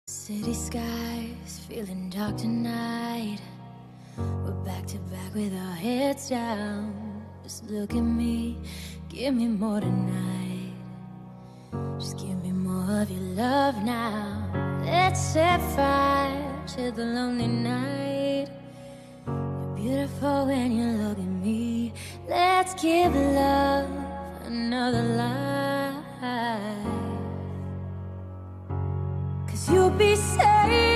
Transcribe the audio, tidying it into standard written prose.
City skies feeling dark tonight. We're back to back with our heads down. Just look at me, give me more tonight. Just give me more of your love now. Let's set fire to the lonely night. You're beautiful when you look at me. Let's give love another life. 'Cause you'll be safe